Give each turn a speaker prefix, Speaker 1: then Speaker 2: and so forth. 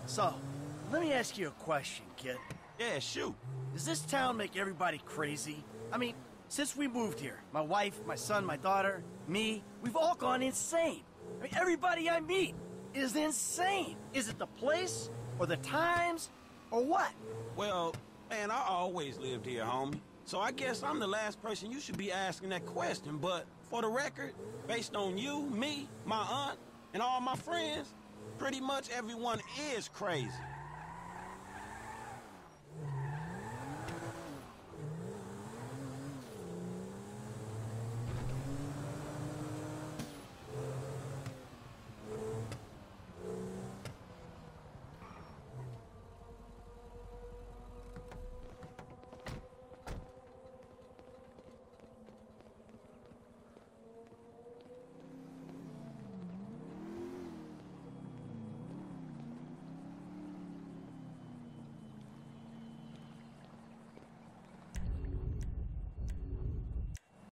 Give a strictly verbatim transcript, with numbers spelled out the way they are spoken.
Speaker 1: So, let me ask you a question, kid.
Speaker 2: Yeah, shoot.
Speaker 1: Does this town make everybody crazy? I mean, since we moved here, my wife, my son, my daughter, me, we've all gone insane. I mean, everybody I meet is insane. Is it the place, or the times, or what?
Speaker 2: Well, man, I always lived here, homie. So I guess I'm the last person you should be asking that question, but for the record, based on you, me, my aunt, and all my friends, pretty much everyone is crazy.